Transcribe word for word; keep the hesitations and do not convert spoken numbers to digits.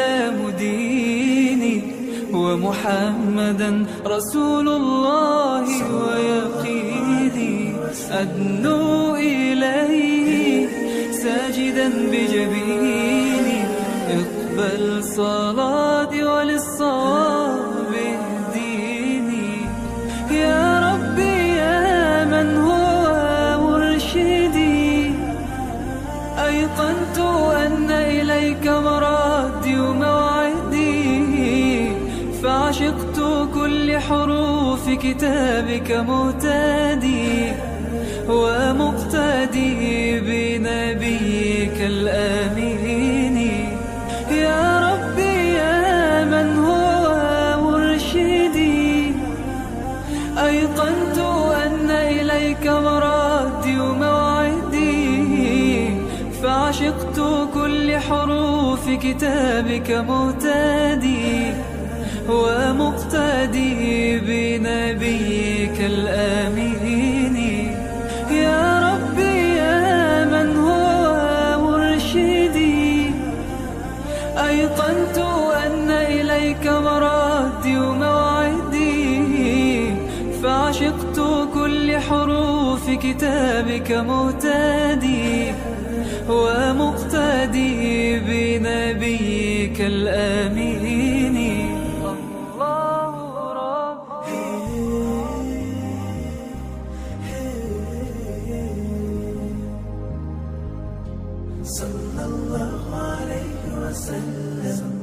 الإسلام ديني، ومحمدا رسول الله ويقيني. أدنو إليه ساجدا بجبيني، اقبل صلاتي وللصواب اهديني. يا ربي يا من هو مرشدي، أيقنت أن إليك مرادي وموعدي، فعشقت كل حروف كتابك مهتدي، ومقتدي بنبيك الآمين. يا ربي يا من هو مرشدي، أيقنت أن إليك مرادي وموعدي، فعشقت كل حروف كتابك مهتدي، ومقتدي بنبيك الآمين. يا ربي يا من هو مرشدي، أيقنت أن إليك مرادي وموعدي، فعشقت كل حروف كتابك مهتدي، ومقتدي بنبيك الآمين. الله ربي صلى الله عليه وسلم.